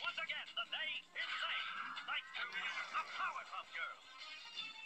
once again the day insane, thanks to the Powerpuff Girls.